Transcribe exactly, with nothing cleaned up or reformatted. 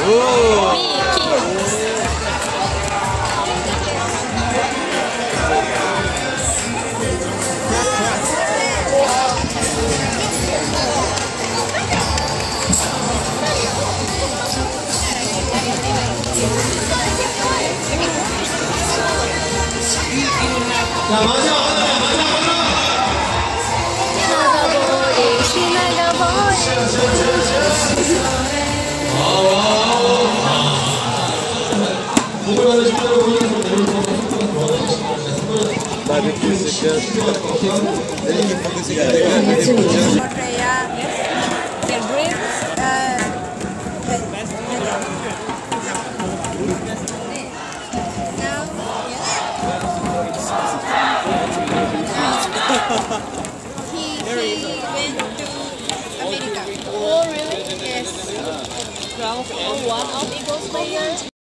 자, 마지막 하나, 마지막 하나. 나가버리, 지나가버리. 아, 와. 목을 받으신 여러분, he, he went to America. Oh, really? Yes. One of Eagles players.